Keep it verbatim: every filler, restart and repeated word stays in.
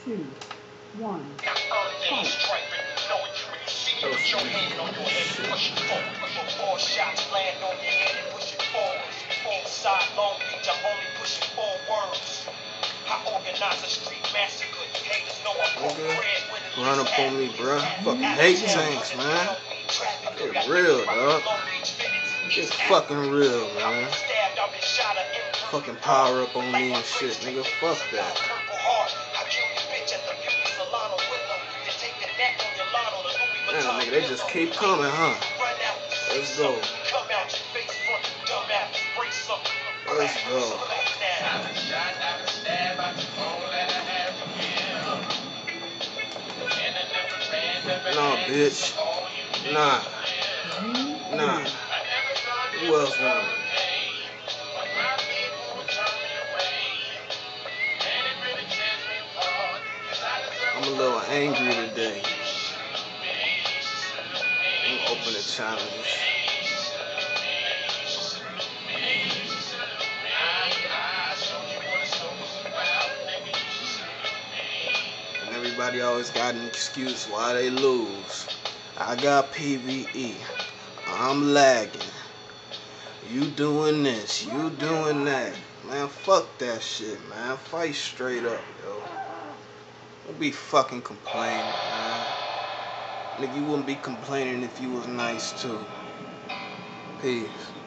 two, one. Fight. Nigga, run up on me, bruh. Fucking hate tanks, man. Get real, dog. It's fucking real, man. Fucking power up on me and shit, nigga. Fuck that. Damn, nigga, they just keep coming, huh? Let's go. Let's go. Nah, bitch. Nah. Nah. Who else want it? I'm a little angry today. I'm gonna open the challenges. And everybody always got an excuse why they lose. I got P V E. I'm lagging. You doing this. You doing that. Man, fuck that shit, man. Fight straight up, yo. Don't be fucking complaining, man. Nigga, you wouldn't be complaining if you was nice, too. Peace.